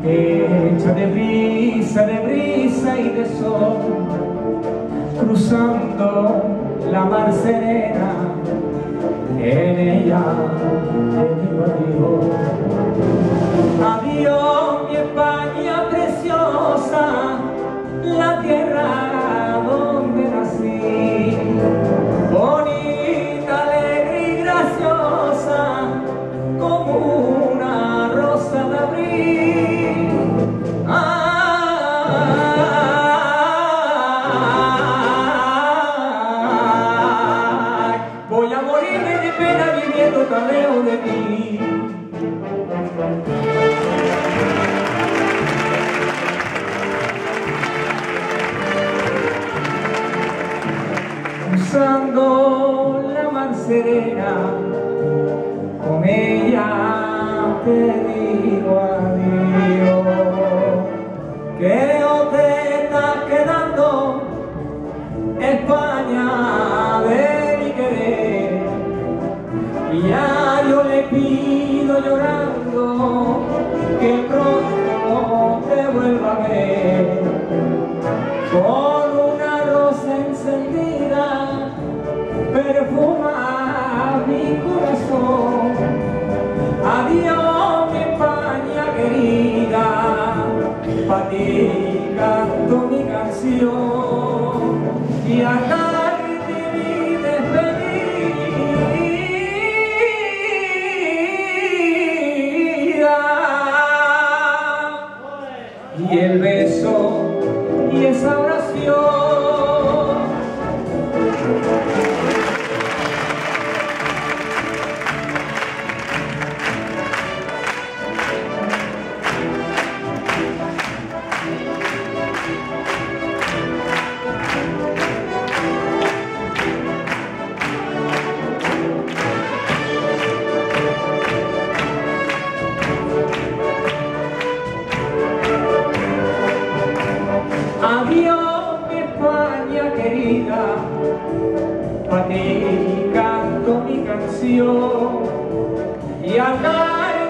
hecha de brisa y de sol, cruzando la mar serena, en ella te digo adiós. Adiós, mi España preciosa, la tierra donde nací, bonita, alegre y graciosa, como una rosa de abril. Voy a morirme de pena viviendo tan lejos de ti. Cruzando la mar serena, con ella te digo adiós. Creo te está quedando España de mi querer, y ya yo le pido llorando que pronto te vuelva a ver, con una rosa encendida perfuma mi corazón. Adiós, mi España querida, pa' ti canto mi canción, y a darte mi despedida, y el beso y esa oración. Adiós, mi España querida, pa' ti canto mi canción, y al dar